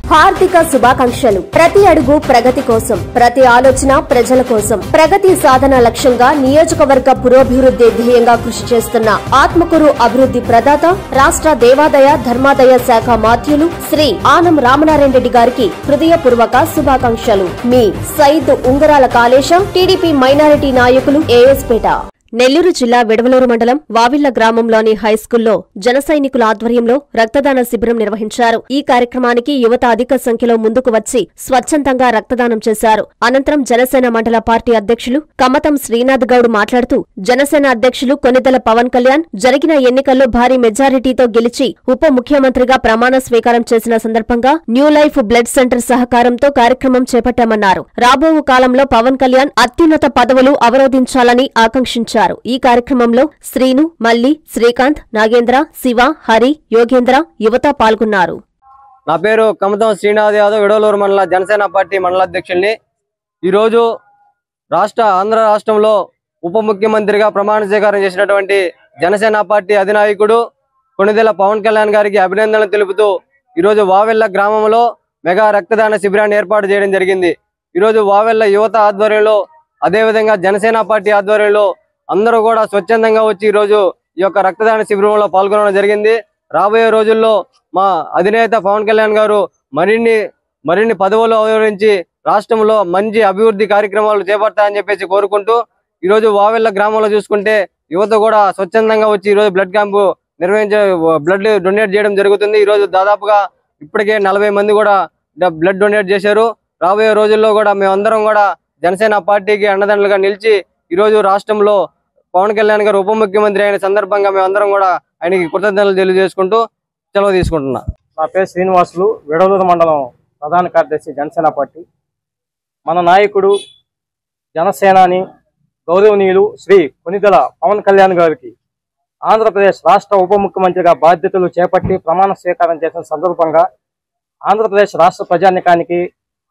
హార్దిక శుభాకాంక్షలు. ప్రతి అడుగు ప్రగతి కోసం, ప్రతి ఆలోచన ప్రజల కోసం, ప్రగతి సాధన లక్ష్యంగా నియోజకవర్గ పురోభివృద్ధి ధ్యేయంగా కృషి చేస్తున్న ఆత్మకూరు అభివృద్ధి ప్రదాత, రాష్ట్ర దేవాదాయ ధర్మాదాయ శాఖ మాధ్యులు శ్రీ ఆనం రామనారాయణ రెడ్డి గారికి హృదయపూర్వక శుభాకాంక్షలు. మీ సయ్యిద్ ఉంగరాల కాళేశం, టీడీపీ మైనారిటీ నాయకులు, ఏఎస్పేట. నెల్లూరు జిల్లా విడవలూరు మండలం వావిళ్ల గ్రామంలోని హైస్కూల్లో జన సైనికుల ఆధ్వర్యంలో రక్తదాన శిబిరం నిర్వహించారు. ఈ కార్యక్రమానికి యువత అధిక సంఖ్యలో ముందుకు వచ్చి స్వచ్ఛందంగా రక్తదానం చేశారు. అనంతరం జనసేన మండల పార్టీ అధ్యక్షులు కమ్మతం శ్రీనాథ్ గౌడ్ మాట్లాడుతూ, జనసేన అధ్యక్షులు కొనిదెల పవన్ కళ్యాణ్ జరిగిన ఎన్నికల్లో భారీ మెజారిటీతో గెలిచి ఉప ముఖ్యమంత్రిగా ప్రమాణ స్వీకారం చేసిన సందర్భంగా న్యూ లైఫ్ బ్లడ్ సెంటర్ సహకారంతో కార్యక్రమం చేపట్టామన్నారు. రాబో కాలంలో పవన్ కళ్యాణ్ అత్యున్నత పదవులు అవరోధించాలని ఆకాంక్షించారు. ఈ కార్యక్రమంలో శ్రీను, మల్లి, శ్రీకాంత్, నాగేంద్ర, శివ, హరి, యోగేంద్ర, యువత పాల్గొన్నారు. నా పేరు కమతం శ్రీనాథ్ యాదవ్, విడవలూరు మండల జనసేన పార్టీ మండలాధ్యక్షుల్ని. ఈరోజు ఆంధ్ర రాష్ట్రంలో ఉప ముఖ్యమంత్రిగా ప్రమాణ స్వీకారం చేసినటువంటి జనసేన పార్టీ అధినాయకుడు కొనిదెల పవన్ కళ్యాణ్ గారికి అభినందనలు తెలుపుతూ ఈరోజు వావెల్ల గ్రామంలో మెగా రక్తదాన శిబిరాన్ని ఏర్పాటు చేయడం జరిగింది. ఈరోజు వావెల్ల యువత ఆధ్వర్యంలో, అదేవిధంగా జనసేన పార్టీ ఆధ్వర్యంలో అందరూ కూడా స్వచ్ఛందంగా వచ్చి ఈరోజు ఈ యొక్క రక్తదాన శిబిరంలో పాల్గొనడం జరిగింది. రాబోయే రోజుల్లో మా అధినేత పవన్ కళ్యాణ్ గారు మరిన్ని పదవులు అవతరించి రాష్ట్రంలో మంచి అభివృద్ధి కార్యక్రమాలు చేపడతారని చెప్పేసి కోరుకుంటూ, ఈరోజు వావెల్ల గ్రామంలో చూసుకుంటే యువత కూడా స్వచ్ఛందంగా వచ్చి ఈరోజు బ్లడ్ డొనేట్ చేయడం జరుగుతుంది. ఈరోజు దాదాపుగా ఇప్పటికే 40 మంది కూడా బ్లడ్ డొనేట్ చేశారు. రాబోయే రోజుల్లో కూడా మేమందరం కూడా జనసేన పార్టీకి అండదండలుగా నిలిచి ఈరోజు రాష్ట్రంలో పవన్ కళ్యాణ్ గారు ఉప ముఖ్యమంత్రి అయిన సందర్భంగా మేమందరం కూడా ఆయనకి కృతజ్ఞతలు తెలియజేసుకుంటూ సెలవు తీసుకుంటున్నా. నా పేరు శ్రీనివాసులు, విడవలూరు మండలం ప్రధాన కార్యదర్శి, జనసేన పార్టీ. మన నాయకుడు జనసేనాని గౌరవనీయులు శ్రీ కొనిదెల పవన్ కళ్యాణ్ గారికి ఆంధ్రప్రదేశ్ రాష్ట్ర ఉప ముఖ్యమంత్రిగా బాధ్యతలు చేపట్టి ప్రమాణ స్వీకారం చేసిన సందర్భంగా ఆంధ్రప్రదేశ్ రాష్ట్ర ప్రజానికానికి,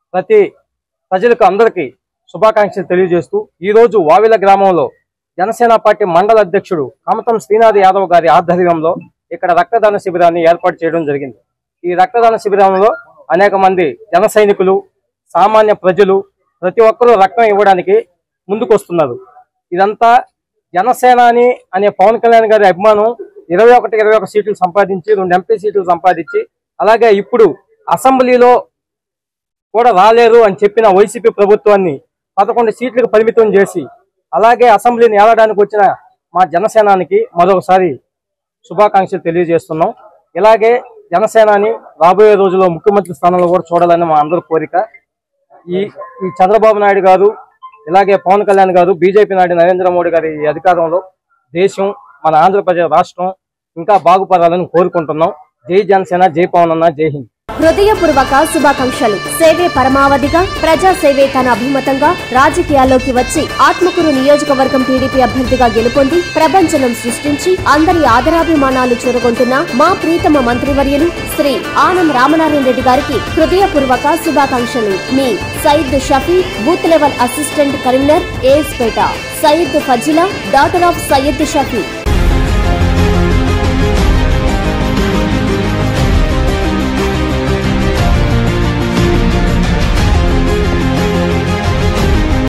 ప్రజలకు అందరికీ శుభాకాంక్షలు తెలియజేస్తూ, ఈరోజు వావిల గ్రామంలో జనసేన పార్టీ మండల అధ్యక్షుడు కమతం శ్రీనాథ్ యాదవ్ గారి ఆధ్వర్యంలో ఇక్కడ రక్తదాన శిబిరాన్ని ఏర్పాటు చేయడం జరిగింది. ఈ రక్తదాన శిబిరంలో అనేక మంది జన సైనికులు, సామాన్య ప్రజలు ప్రతి ఒక్కరూ రక్తం ఇవ్వడానికి ముందుకు వస్తున్నారు. ఇదంతా జనసేనాని అనే పవన్ కళ్యాణ్ గారి అభిమానం. 21 సీట్లు సంపాదించి, 2 ఎంపీ సీట్లు సంపాదించి, అలాగే ఇప్పుడు అసెంబ్లీలో కూడా రాలేరు అని చెప్పిన వైసీపీ ప్రభుత్వాన్ని 11 సీట్లకు పరిమితం చేసి, అలాగే అసెంబ్లీని ఏలడానికి వచ్చిన మా జనసేనానికి మరొకసారి శుభాకాంక్షలు తెలియజేస్తున్నాం. ఇలాగే జనసేనాని రాబోయే రోజుల్లో ముఖ్యమంత్రి స్థానంలో కూడా చూడాలని మా అందరి కోరిక. ఈ చంద్రబాబు నాయుడు గారు, ఇలాగే పవన్ కళ్యాణ్ గారు, బీజేపీ నాయుడు నరేంద్ర మోడీ గారి అధికారంలో దేశం, మన ఆంధ్రప్రదేశ్ రాష్ట్రం ఇంకా బాగుపడాలని కోరుకుంటున్నాం. జై జనసేన, జై పవన్ అన్న, జై హింద్. హృదయపూర్వక శుభాకాంక్షలు. సేవే పరమావధిగా, ప్రజా సేవే తన అభిమతంగా రాజకీయాల్లోకి వచ్చి ఆత్మకూరు నియోజకవర్గం టీడీపీ అభ్యర్థిగా గెలుపొంది ప్రపంచనం సృష్టించి అందరి ఆదరాభిమానాలు చూరగొంటున్న మా ప్రీతమ మంత్రివర్యులు శ్రీ ఆనం రామనారాయణ రెడ్డి గారికి హృదయపూర్వక శుభాకాంక్షలు. మీ Syed Shafi, booth level assistant convener, AS Peta. Syed Fazila, daughter of Syed Shafi.